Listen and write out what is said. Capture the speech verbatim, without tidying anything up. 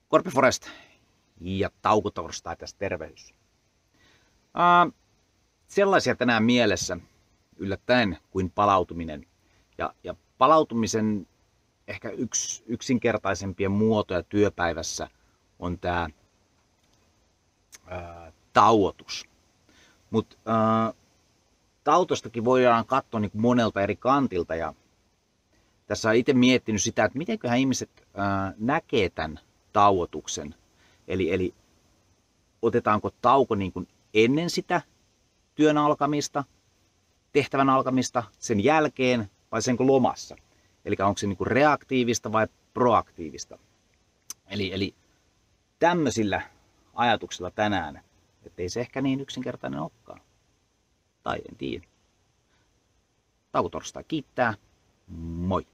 Korpi Forest ja taukotorstai tässä tervehdys. Uh, sellaisia tänään mielessä yllättäen kuin palautuminen. Ja, ja palautumisen ehkä yksi yksinkertaisempia muotoja työpäivässä on tämä uh, tauotus. Mutta uh, tauotustakin voidaan katsoa niin kuin monelta eri kantilta. Ja tässä olen itse miettinyt sitä, että mitenköhän ihmiset uh, näkee tämän tauotuksen. Eli, eli otetaanko tauko niin kuin ennen sitä työn alkamista, tehtävän alkamista, sen jälkeen vai sen kuin lomassa. Eli onko se niin kuin reaktiivista vai proaktiivista. Eli, eli tämmöisillä ajatuksilla tänään, ettei se ehkä niin yksinkertainen olekaan. Tai en tiedä. Taukotorstai kiittää. Moi!